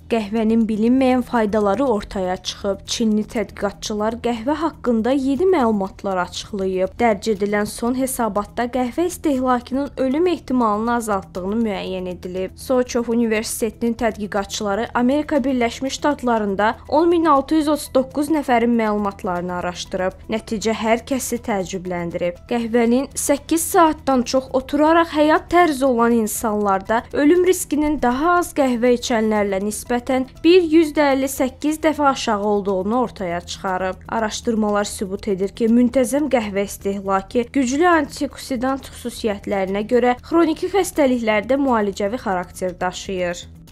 Qəhvənin bilinməyən faydaları ortaya çıxıb. Çinli tədqiqatçılar qəhvə haqqında yeni məlumatlar açıqlayıb. Dərc edilən son hesabatda qəhvə istehlakının ölüm ehtimalını azaltdığını müəyyən edilib. Soçov Universitetinin tədqiqatçıları Amerika Birləşmiş Ştatlarında 10.639 nəfərin məlumatlarını araşdırıb. Nəticə hər kəsi təəccübləndirib. Qəhvənin 8 saatdan çox oturaraq həyat tərzi olan insanlarda ölüm riskinin daha az qəhvə içənlərlə nisbətən 158 dəfə aşağı olduğunu ortaya çıxarıb. Araşdırmalar sübut edir ki, müntəzəm qəhvə istehlakı güclü antioksidant xüsusiyyətlərinə görə xroniki xəstəliklərdə müalicəvi xarakter daşıyır.